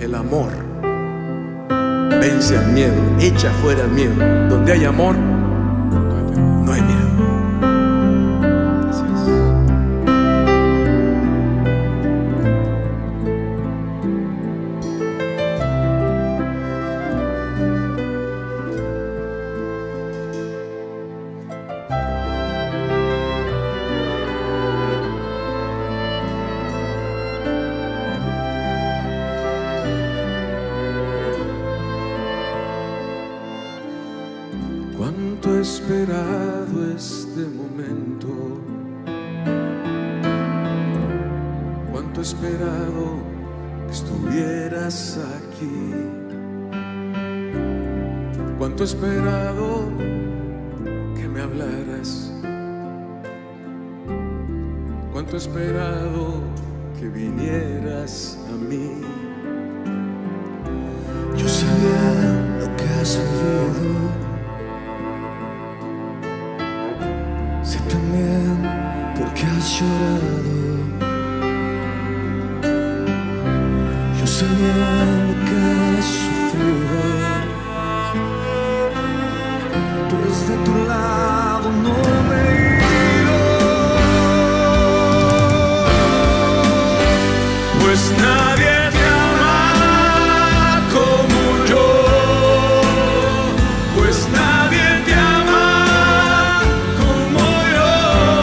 El amor vence al miedo, echa fuera el miedo. Donde hay amor, no hay miedo. Cuánto he esperado este momento, cuánto he esperado que estuvieras aquí, cuánto he esperado que me hablaras, cuánto he esperado que vinieras a mí. Yo sé bien lo que has vivido, sé también por qué has llorado. Yo sé bien lo que has sufrido, pues de tu lado no me he ido. Pues nadie te ama como yo, pues nadie te ama como yo.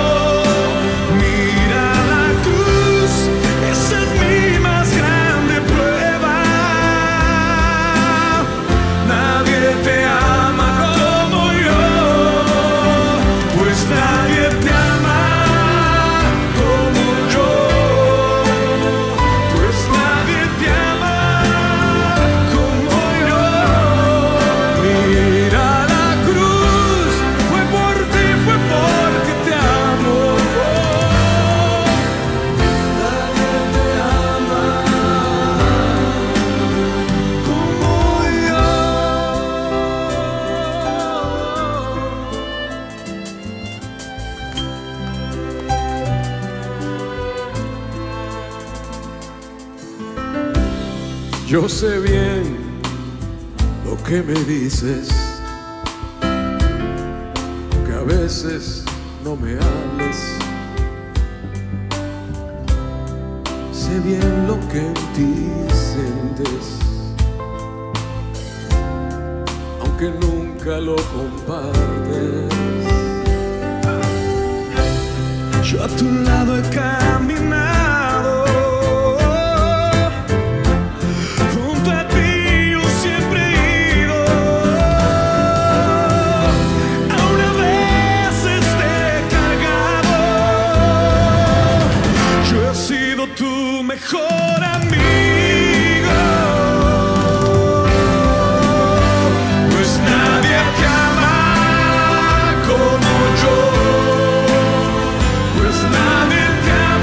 Mira la cruz, esa es mi más grande prueba. Nadie te ama como yo, pues nadie te ama como yo, pues nadie te ama como yo. Mira la cruz, fue por ti, fue porque te amo. Nadie te ama como yo. Yo sé bien lo que me dices, aunque a veces no me hables. Sé bien lo que en ti sientes, aunque nunca lo compartes. Yo a tu lado he caminado, junto a ti yo siempre he ido. Aún a veces te he cargado, yo he sido tu mejor amigo. Pues nadie te ama como yo, pues nadie te ama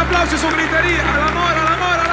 aplauso y su gritería. Al amor, al amor, al amor.